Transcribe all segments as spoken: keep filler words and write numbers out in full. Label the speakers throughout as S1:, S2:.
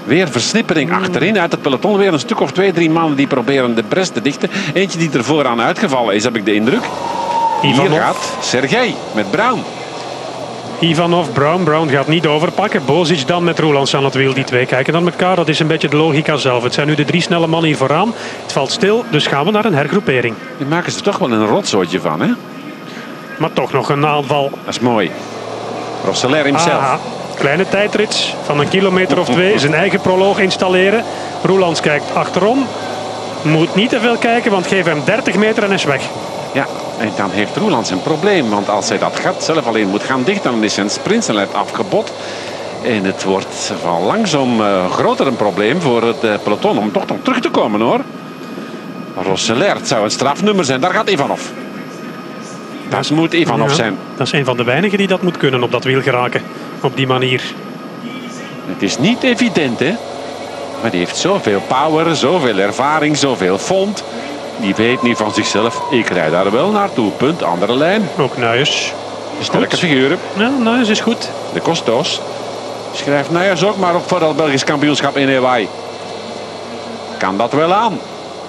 S1: Weer versnippering achterin. Uit het peloton weer een stuk of twee, drie mannen die proberen de bres te dichten. Eentje die er vooraan uitgevallen is, heb ik de indruk.
S2: Ivanov.
S1: Hier gaat Sergej met Brown.
S2: Ivanov, Brown. Brown gaat niet overpakken. Bozic dan met Roelands aan het wiel. Die twee kijken naar elkaar. Dat is een beetje de logica zelf. Het zijn nu de drie snelle mannen hier vooraan. Het valt stil, dus gaan we naar een hergroepering.
S1: Die maken ze toch wel een rotzootje van, hè?
S2: Maar toch nog een aanval.
S1: Dat is mooi. Rosseler himself.
S2: Aha. Kleine tijdrit van een kilometer of twee. Zijn eigen proloog installeren. Roelands kijkt achterom. Moet niet te veel kijken, want geef hem dertig meter en is weg.
S1: Ja, en dan heeft Roelands een probleem. Want als hij dat gat zelf alleen moet gaan dichten, dan is zijn sprintsnelheid afgebot. En het wordt van langzaam uh, groter een probleem voor het uh, peloton om toch nog terug te komen, hoor. Rosseler, het zou een strafnummer zijn. Daar gaat Ivanov. Dat moet Ivanov
S2: Ja,
S1: zijn.
S2: dat is een van de weinigen die dat moet kunnen op dat wiel geraken. Op die manier.
S1: Het is niet evident, hè. Maar die heeft zoveel power, zoveel ervaring, zoveel fond. Die weet niet van zichzelf. Ik rijd daar wel naartoe. Punt, andere lijn.
S2: Ook Nuyens.
S1: Sterke
S2: Goed.
S1: figuren.
S2: Ja, Nuyens is goed.
S1: De Costos. Schrijft Nuyens ook maar op voor het Belgisch kampioenschap in Hawaii. Kan dat wel aan.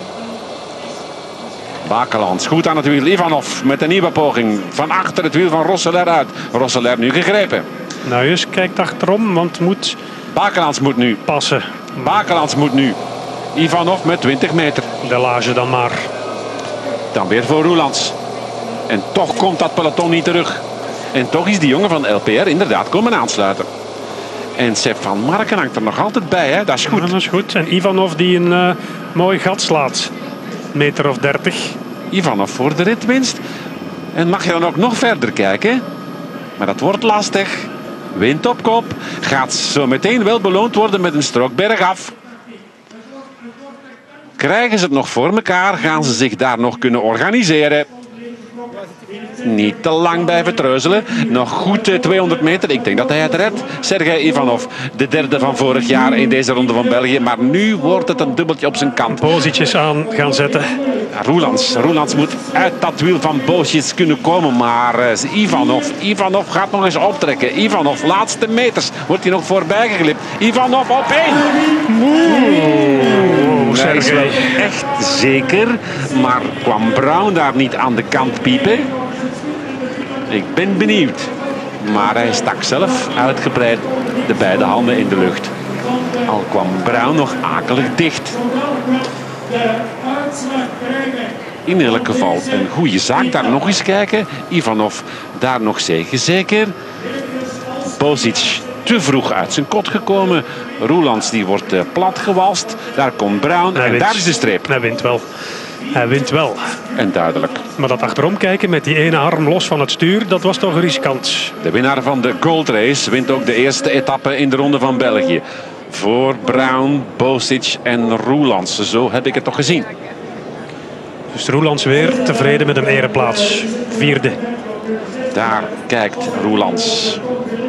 S1: Bakelands goed aan het wiel. Ivanov met een nieuwe poging. Van achter het wiel van Rosseler uit. Rosseler nu gegrepen.
S2: Nuyens kijkt achterom, want moet
S1: Bakelands moet nu.
S2: passen.
S1: Bakelands moet nu. Ivanov met twintig meter.
S2: Delage dan maar.
S1: Dan weer voor Roelands. En toch komt dat peloton niet terug. En toch is die jongen van L P R inderdaad komen aansluiten. En Sepp van Marken hangt er nog altijd bij, hè? Dat is goed.
S2: Ja, dat is goed. En Ivanov die een uh, mooi gat slaat. Meter of dertig.
S1: Ivanov voor de ritwinst. En mag je dan ook nog verder kijken? Maar dat wordt lastig. Wind op kop. Gaat zo meteen wel beloond worden met een strook bergaf. Krijgen ze het nog voor elkaar? Gaan ze zich daar nog kunnen organiseren? Niet te lang blijven treuzelen. Nog goed tweehonderd meter. Ik denk dat hij het redt. Sergej Ivanov, de derde van vorig jaar in deze ronde van België. Maar nu wordt het een dubbeltje op zijn kant.
S2: Bozic aan gaan zetten.
S1: Ja, Roelands. Roelands moet uit dat wiel van Bozic kunnen komen. Maar uh, Ivanov. Ivanov gaat nog eens optrekken. Ivanov, laatste meters. Wordt hij nog voorbij geglipt. Ivanov op één.
S2: Oeh,
S1: Hij is wel
S2: Sergej.
S1: echt zeker. Maar kwam Brown daar niet aan de kant piepen? Ik ben benieuwd. Maar hij stak zelf uitgebreid de beide handen in de lucht. Al kwam Brown nog akelig dicht. In elk geval een goede zaak. Daar nog eens kijken. Ivanov daar nog zeker zeker. Bozic te vroeg uit zijn kot gekomen. Roelands die wordt uh, platgewalst. Daar komt Brown
S2: Hij
S1: en
S2: wint.
S1: daar is de streep.
S2: Hij wint wel. Hij wint wel.
S1: En duidelijk.
S2: Maar dat achterom kijken met die ene arm los van het stuur, dat was toch riskant.
S1: De winnaar van de Gold Race wint ook de eerste etappe in de Ronde van België. Voor Brown, Bozic en Roelands. Zo heb ik het toch gezien.
S2: Dus Roelands weer tevreden met een ereplaats. Vierde.
S1: Daar kijkt Roelands.